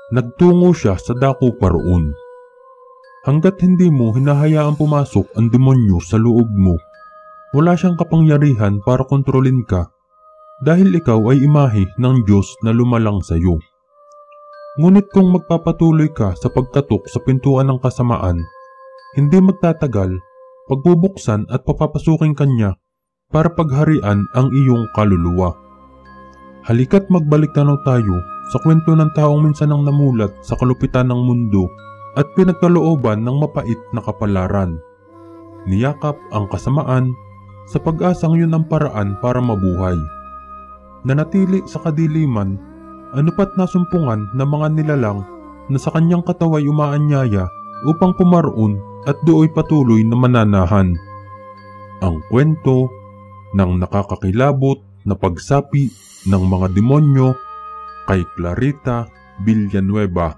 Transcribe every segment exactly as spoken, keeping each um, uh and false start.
nagtungo siya sa dako paroon. Hanggat hindi mo hinahayaang pumasok ang demonyo sa loob mo, wala siyang kapangyarihan para kontrolin ka dahil ikaw ay imahe ng Diyos na lumalang sa iyo. Ngunit kung magpapatuloy ka sa pagkatok sa pintuan ng kasamaan, hindi magtatagal, pagbubuksan at papapasukin kanya para pagharian ang iyong kaluluwa. Halika't magbalik tanaw tayo sa kwento ng taong minsan ang namulat sa kalupitan ng mundo at pinagkalooban ng mapait na kapalaran. Niyakap ang kasamaan sa pag-asang yun ang paraan para mabuhay. Nanatili sa kadiliman, anupat nasumpungan ng mga nilalang na sa kanyang kataway umaanyaya upang pumaroon at dooy patuloy na mananahan. Ang kwento ng nakakakilabot na pagsapi ng mga demonyo kay Clarita Villanueva.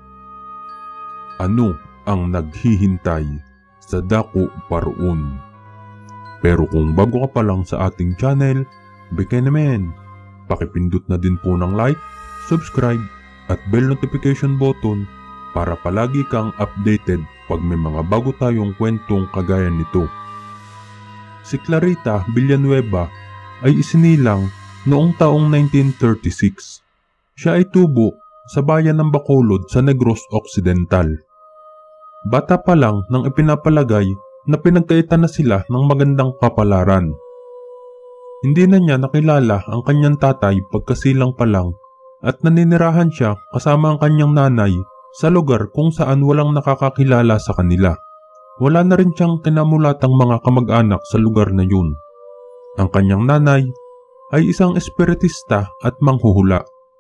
Ano ang naghihintay sa dako paroon? Pero kung bago ka pa lang sa ating channel, bigay naman, pakipindot na din po ng like, subscribe at bell notification button para palagi kang updated pag may mga bago tayong kwentong kagaya nito. Si Clarita Villanueva ay isinilang noong taong nineteen thirty-six. Siya ay tubo sa bayan ng Bacolod sa Negros Occidental. Bata pa lang nang ipinapalagay na pinagkaitan na sila ng magandang kapalaran. Hindi na niya nakilala ang kanyang tatay pagkasilang pa lang at naninirahan siya kasama ang kanyang nanay sa lugar kung saan walang nakakakilala sa kanila. Wala na rin siyang kinamulatang mga kamag-anak sa lugar na yun. Ang kanyang nanay ay isang espiritista at manghuhula.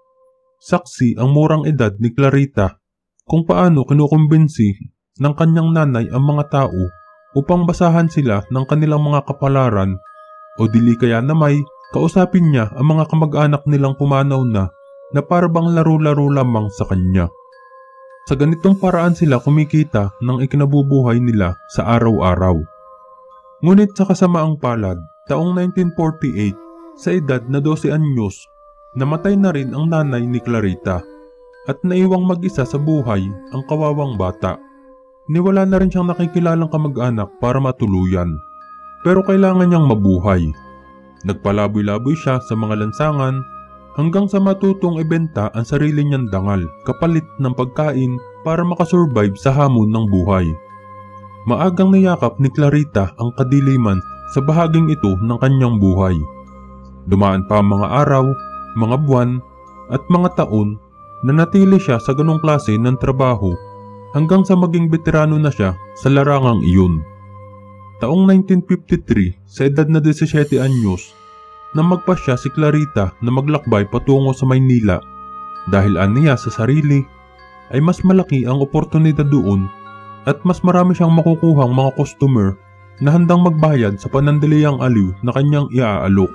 Saksi ang murang edad ni Clarita kung paano kinukumbinsi ng kanyang nanay ang mga tao upang basahan sila ng kanilang mga kapalaran o dili kaya na may kausapin niya ang mga kamag-anak nilang pumanaw na na parabang laro-laro lamang sa kanya. Sa ganitong paraan sila kumikita ng ikinabubuhay nila sa araw-araw. Ngunit sa kasamaang palad, taong nineteen forty-eight, sa edad na twelve anyos, namatay na rin ang nanay ni Clarita at naiwang mag-isa sa buhay ang kawawang bata. Niwala na rin siyang nakikilalang kamag-anak para matuluyan, pero kailangan niyang mabuhay. Nagpalaboy-laboy siya sa mga lansangan hanggang sa matutong ibenta ang sarili niyang dangal kapalit ng pagkain para makasurvive sa hamon ng buhay. Maagang niyakap ni Clarita ang kadiliman sa bahaging ito ng kanyang buhay. Dumaan pa ang mga araw, mga buwan at mga taon na natili siya sa ganong klase ng trabaho hanggang sa maging veterano na siya sa larangang iyon. Taong nineteen fifty-three, sa edad na seventeen anyos, nang magpasya si Clarita na maglakbay patungo sa Maynila dahil aniya sa sarili ay mas malaki ang oportunidad doon at mas marami siyang makukuhang mga customer na handang magbayad sa panandaliang aliw na kanyang iaalok.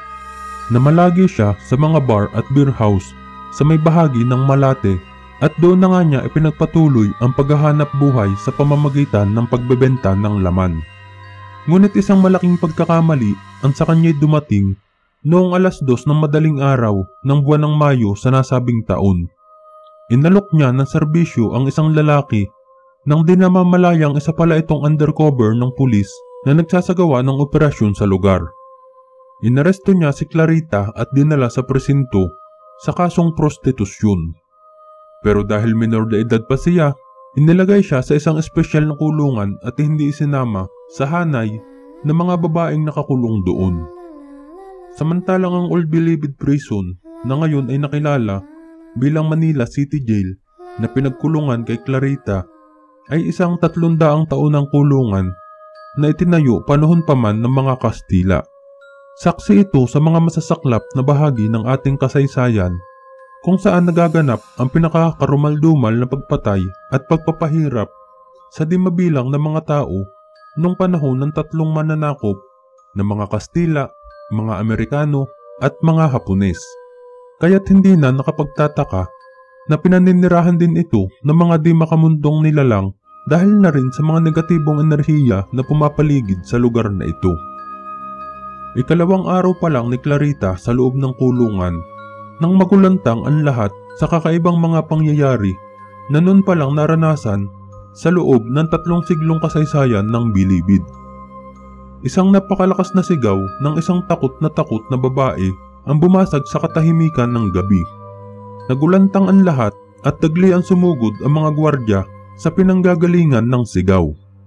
Namalagi siya sa mga bar at beer house sa may bahagi ng Malate at doon na nga niya ipinagpatuloy ang paghahanap buhay sa pamamagitan ng pagbebenta ng laman. Ngunit isang malaking pagkakamali ang sa kanya'y dumating noong alas dos ng madaling araw ng buwan ng Mayo sa nasabing taon. Inalok niya ng serbisyo ang isang lalaki nang di namamalayang isa pala itong undercover ng pulis na nagsasagawa ng operasyon sa lugar. Inaresto niya si Clarita at dinala sa presinto sa kasong prostitusyon. Pero dahil minor de edad pa siya, inilagay siya sa isang espesyal na kulungan at hindi isinama sa hanay ng mga babaeng nakakulong doon. Samantalang ang Old Bilibid Prison na ngayon ay nakilala bilang Manila City Jail na pinagkulungan kay Clarita ay isang tatlong daang taon ng kulungan na itinayo panahon pa man ng mga Kastila. Saksi ito sa mga masasaklap na bahagi ng ating kasaysayan kung saan nagaganap ang pinakakarumaldumal na pagpatay at pagpapahirap sa di mabilang na mga tao nung panahon ng tatlong mananakop na mga Kastila, mga Amerikano at mga Hapones. Kaya't hindi na nakapagtataka na pinaninirahan din ito ng mga di makamundong nilalang dahil na rin sa mga negatibong enerhiya na pumapaligid sa lugar na ito. Ikalawang araw pa lang ni Clarita sa loob ng kulungan nang magulantang ang lahat sa kakaibang mga pangyayari na noon pa lang naranasan sa loob ng tatlong siglong kasaysayan ng Bilibid. Isang napakalakas na sigaw ng isang takot na takot na babae ang bumasag sa katahimikan ng gabi. Nagulantang ang lahat at taglian sumugod ang mga gwardya sa pinanggagalingan ng sigaw.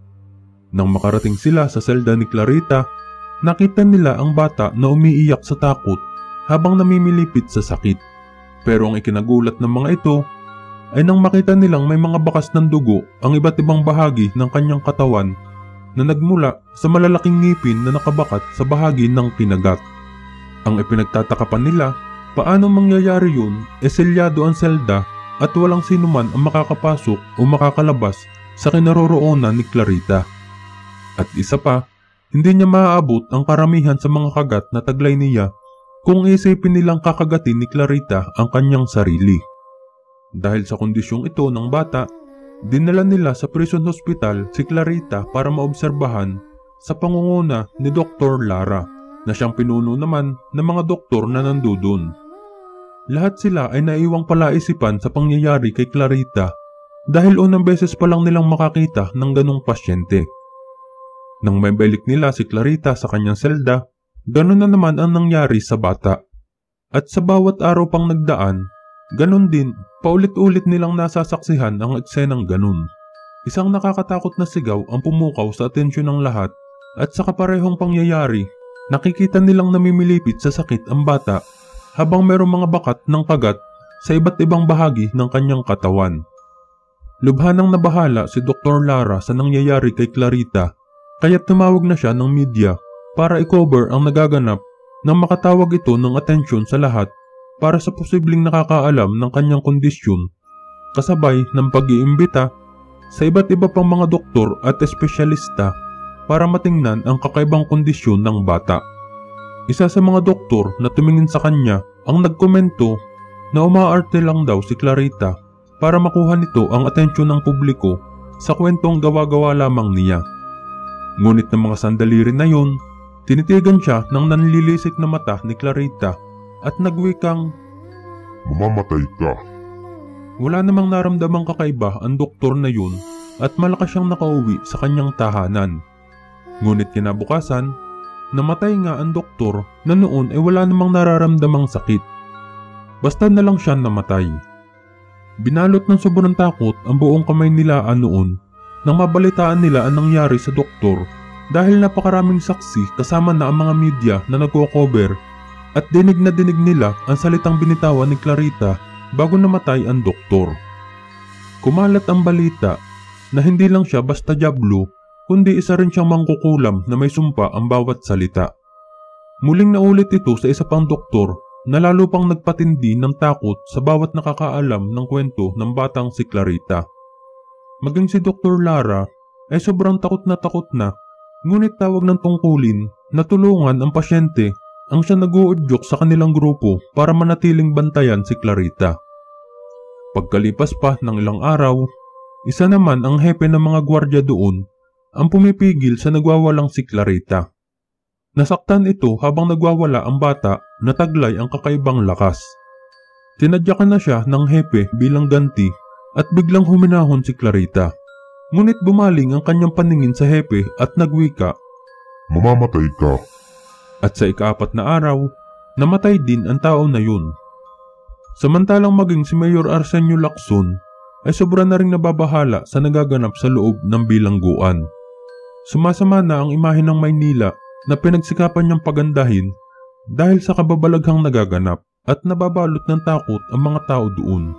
Nang makarating sila sa selda ni Clarita, nakita nila ang bata na umiiyak sa takot habang namimilipit sa sakit. Pero ang ikinagulat ng mga ito ay nang makita nilang may mga bakas ng dugo ang iba't ibang bahagi ng kanyang katawan na nagmula sa malalaking ngipin na nakabakat sa bahagi ng kinagat. Ang ipinagtataka pa nila, paano mangyayari yun e selyado ang selda at walang sinuman ang makakapasok o makakalabas sa kinaroroonan ni Clarita. At isa pa, hindi niya maaabot ang karamihan sa mga kagat na taglay niya kung isipin nilang kakagatin ni Clarita ang kanyang sarili. Dahil sa kondisyong ito ng bata, dinala nila sa prison hospital si Clarita para maobserbahan sa pangunguna ni Doktor Lara na siyang pinuno naman ng mga doktor na nandudun. Lahat sila ay naiwang palaisipan sa pangyayari kay Clarita dahil unang beses pa lang nilang makakita ng ganong pasyente. Nang may balik nila si Clarita sa kanyang selda, ganon na naman ang nangyari sa bata. At sa bawat araw pang nagdaan, ganon din, paulit-ulit nilang nasasaksihan ang eksenang ganon. Isang nakakatakot na sigaw ang pumukaw sa atensyon ng lahat at sa kaparehong pangyayari, nakikita nilang namimilipit sa sakit ang bata habang mayroong mga bakat ng kagat sa iba't ibang bahagi ng kanyang katawan. Lubhanang nabahala si Doktor Lara sa nangyayari kay Clarita, kaya tumawag na siya ng media para i-cover ang nagaganap nang makatawag ito ng atensyon sa lahat para sa posibleng nakakaalam ng kanyang kondisyon, kasabay ng pag-iimbita sa iba't iba pang mga doktor at espesyalista para matingnan ang kakaibang kondisyon ng bata. Isa sa mga doktor na tumingin sa kanya ang nagkomento na umaarte lang daw si Clarita para makuha nito ang atensyon ng publiko sa kwentong gawa-gawa lamang niya. Ngunit ng mga sandali rin na yun, tinitigan siya ng nanlilisik na mata ni Clarita at nagwikang, "Mamamatay ka." Wala namang naramdamang kakaiba ang doktor na yun at malakas siyang nakauwi sa kanyang tahanan. Ngunit kinabukasan, namatay nga ang doktor na noon ay wala namang nararamdamang sakit. Basta na lang siya namatay. Binalot ng sobrang takot ang buong kamay nila noon nang mabalitaan nila ang nangyari sa doktor dahil napakaraming saksi kasama na ang mga media na nagko-cover at dinig na dinig nila ang salitang binitawan ni Clarita bago namatay ang doktor. Kumalat ang balita na hindi lang siya basta diablo kundi isa rin siyang mangkukulam na may sumpa ang bawat salita. Muling naulit ito sa isa pang doktor na lalo pang nagpatindi ng takot sa bawat nakakaalam ng kwento ng batang si Clarita. Maging si Doktor Lara ay sobrang takot na takot na, ngunit tawag ng tungkulin na tulungan ang pasyente ang siya nag-uudyok sa kanilang grupo para manatiling bantayan si Clarita. Pagkalipas pa ng ilang araw, isa naman ang hepe ng mga gwardya doon ang pumipigil sa nagwawalang si Clarita. Nasaktan ito habang nagwawala ang bata na taglay ang kakaibang lakas. Tinadyakan na siya ng hepe bilang ganti at biglang huminahon si Clarita. Ngunit bumaling ang kanyang paningin sa hepe at nagwika, "Mamamatay ka." At sa ikaapat na araw, namatay din ang tao na yun. Samantalang maging si Mayor Arsenio Lacson ay sobra na ring nababahala sa nagaganap sa loob ng bilangguan. Sumasama na ang imahe ng Maynila na pinagsikapan niyang pagandahin dahil sa kababalaghang nagaganap at nababalot ng takot ang mga tao doon.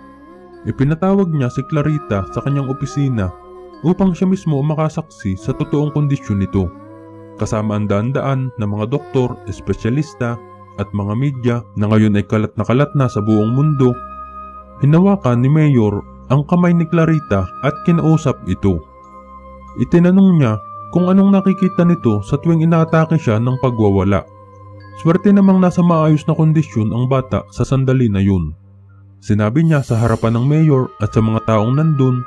Ipinatawag niya si Clarita sa kanyang opisina upang siya mismo makasaksi sa totoong kondisyon nito, kasama ang daan-daan ng mga doktor, espesyalista at mga media na ngayon ay kalat na kalat na sa buong mundo. Hinawakan ni Mayor ang kamay ni Clarita at kinausap ito. Itinanong niya kung anong nakikita nito sa tuwing inaatake siya ng pagwawala. Swerte namang nasa maayos na kondisyon ang bata sa sandali na yun. Sinabi niya sa harapan ng mayor at sa mga taong nandun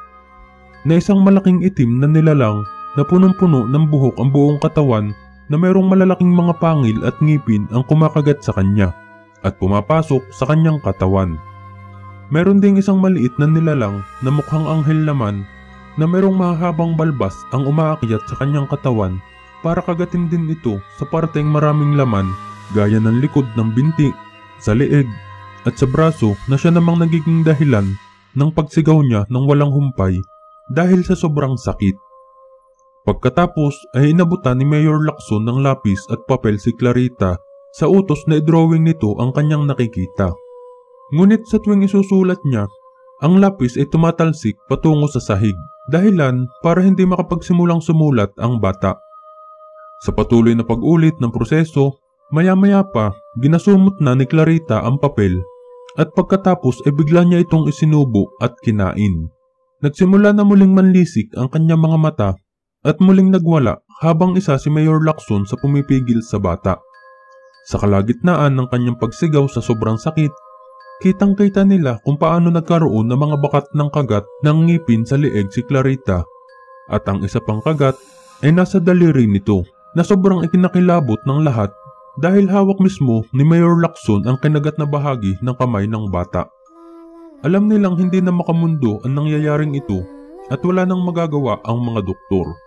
na isang malaking itim na nilalang na punong-puno ng buhok ang buong katawan na mayroong malalaking mga pangil at ngipin ang kumakagat sa kanya at pumapasok sa kanyang katawan. Meron ding isang maliit na nilalang na mukhang anghel naman na merong mahahabang balbas ang umaakyat sa kanyang katawan para kagatin din ito sa parteng maraming laman gaya ng likod ng binti, sa leeg at sa braso na siya namang nagiging dahilan ng pagsigaw niya ng walang humpay dahil sa sobrang sakit. Pagkatapos ay inabutan ni Mayor Lacson ng lapis at papel si Clarita sa utos na i-drawing nito ang kanyang nakikita. Ngunit sa tuwing isusulat niya, ang lapis ay tumatalsik patungo sa sahig, dahilan para hindi makapagsimulang sumulat ang bata. Sa patuloy na pag-ulit ng proseso, maya-maya pa ginasumot na ni Clarita ang papel at pagkatapos ay bigla niya itong isinubo at kinain. Nagsimula na muling manlisik ang kanyang mga mata at muling nagwala habang isa si Mayor Lacson sa pumipigil sa bata. Sa kalagitnaan ng kanyang pagsigaw sa sobrang sakit, kitang-kita nila kung paano nagkaroon ng mga bakat ng kagat ng ngipin sa leeg si Clarita at ang isa pang kagat ay nasa daliri nito na sobrang ikinakilabot ng lahat dahil hawak mismo ni Mayor Lacson ang kinagat na bahagi ng kamay ng bata. Alam nilang hindi na makamundo ang nangyayaring ito at wala nang magagawa ang mga doktor.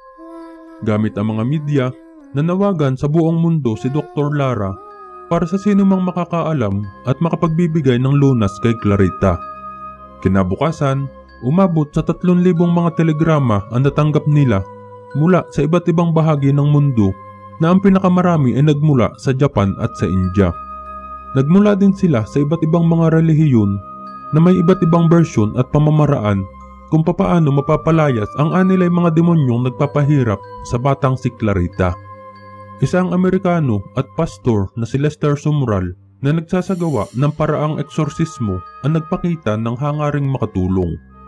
Gamit ang mga media, nanawagan sa buong mundo si Doktor Lara para sa sino mang makakaalam at makapagbibigay ng lunas kay Clarita. Kinabukasan, umabot sa tatlong libong mga telegrama ang natanggap nila mula sa iba't ibang bahagi ng mundo na ang pinakamarami ay nagmula sa Japan at sa India. Nagmula din sila sa iba't ibang mga relihiyon na may iba't ibang bersyon at pamamaraan kung papaano mapapalayas ang anilay mga demonyong nagpapahirap sa batang si Clarita. Isang Amerikano at pastor na si Lester Sumrall na nagsasagawa ng paraang eksorsismo ang nagpakita ng hangaring makatulong.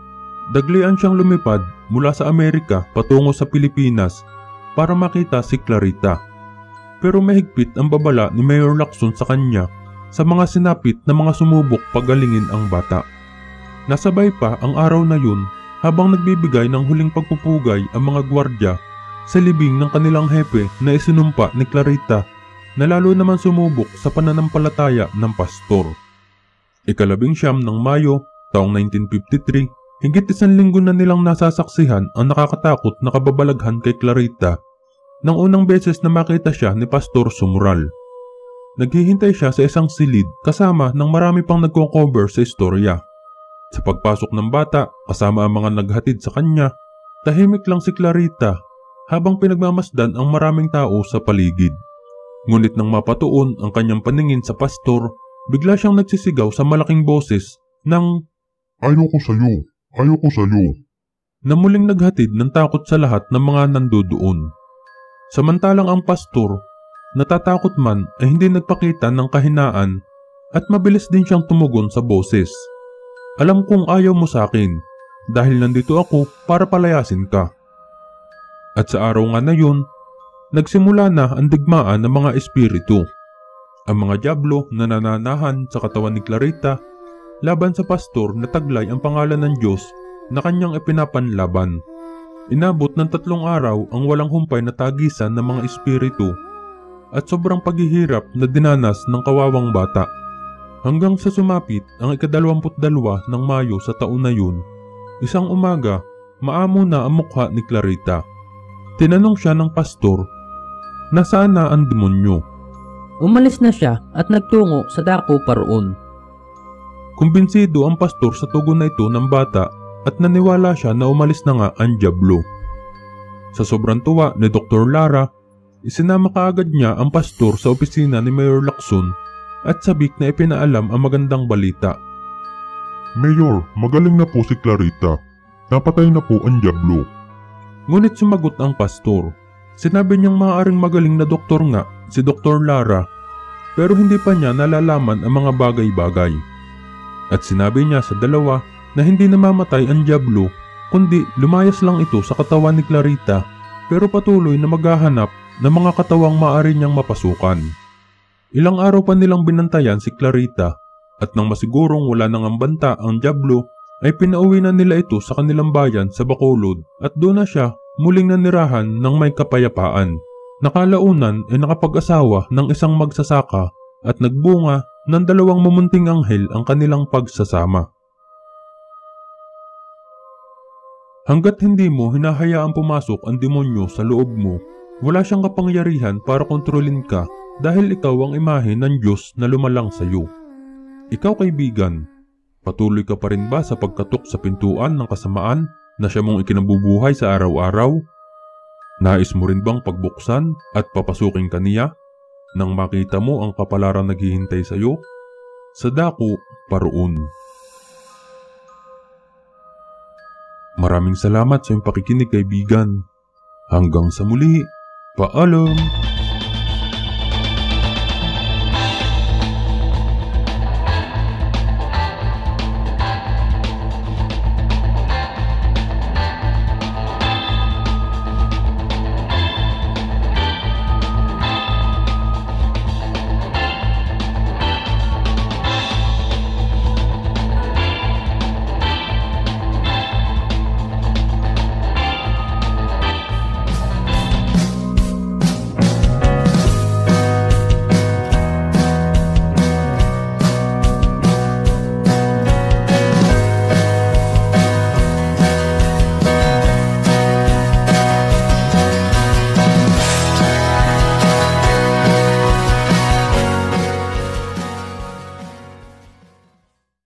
Daglian siyang lumipad mula sa Amerika patungo sa Pilipinas para makita si Clarita. Pero mahigpit ang babala ni Mayor Lacson sa kanya sa mga sinapit na mga sumubok pagalingin ang bata. Nasabay pa ang araw na yun habang nagbibigay ng huling pagpupugay ang mga gwardya sa libing ng kanilang hepe na isinumpa ni Clarita na lalo naman sumubok sa pananampalataya ng pastor. Ikalabing siyam ng Mayo, taong nineteen fifty-three, higit isang linggo na nilang nasasaksihan ang nakakatakot na kababalaghan kay Clarita nang unang beses na makita siya ni Pastor Sumrall. Naghihintay siya sa isang silid kasama ng marami pang nagko-cover sa istorya. Sa pagpasok ng bata kasama ang mga naghatid sa kanya, tahimik lang si Clarita habang pinagmamasdan ang maraming tao sa paligid. Ngunit nang mapatuon ang kanyang paningin sa pastor, bigla siyang nagsisigaw sa malaking boses ng Ayoko sa'yo! Ayoko sa'yo! na muling naghatid ng takot sa lahat ng mga nandoon. Samantalang ang pastor, natatakot man ay hindi nagpakita ng kahinaan at mabilis din siyang tumugon sa boses. Alam kong ayaw mo sa akin dahil nandito ako para palayasin ka. At sa araw nga na yun, nagsimula na ang digmaan ng mga espiritu. Ang mga dyablo na nananahan sa katawan ni Clarita laban sa pastor na taglay ang pangalan ng Diyos na kanyang ipinapanlaban. Inabot ng tatlong araw ang walang humpay na tagisan ng mga espiritu at sobrang paghihirap na dinanas ng kawawang bata. Hanggang sa sumapit ang ikadalawamput dalawa ng Mayo sa taon na yun, isang umaga, maamo na ang mukha ni Clarita. Tinanong siya ng pastor, nasaan na ang demonyo? Umalis na siya at nagtungo sa dako paroon. Kumbinsido ang pastor sa tugon na ito ng bata at naniwala siya na umalis na nga ang dyablo. Sa sobrang tuwa ni Doktor Lara, isinama kaagad niya ang pastor sa opisina ni Mayor Lacson at sabik na ipinaalam ang magandang balita. Mayor, magaling na po si Clarita. Napatay na po ang dyablo. Ngunit sumagot ang pastor. Sinabi niyang maaaring magaling na doktor nga si Doktor Lara pero hindi pa niya nalalaman ang mga bagay-bagay. At sinabi niya sa dalawa na hindi namamatay ang dyablo kundi lumayas lang ito sa katawan ni Clarita pero patuloy na maghahanap ng mga katawang maaari niyang mapasukan. Ilang araw pa nilang binantayan si Clarita at nang masigurong wala nang ambanta ang dyablo ay pinauwi na nila ito sa kanilang bayan sa Bacolod at doon na siya muling nanirahan ng may kapayapaan. Nakalaunan ay nakapag-asawa ng isang magsasaka at nagbunga ng dalawang mumunting anghel ang kanilang pagsasama. Hanggat hindi mo hinahayaang pumasok ang demonyo sa loob mo, wala siyang kapangyarihan para kontrolin ka dahil ikaw ang imahe ng Diyos na lumalang sa iyo. Ikaw kaibigan, patuloy ka pa rin ba sa pagkatok sa pintuan ng kasamaan na siya mong ikinabubuhay sa araw-araw? Nais mo rin bang pagbuksan at papasukin ka niya nang makita mo ang kapalaran naghihintay sa iyo? Sa dako paroon. Maraming salamat sa iyong pakikinig kaibigan. Hanggang sa muli, paalam!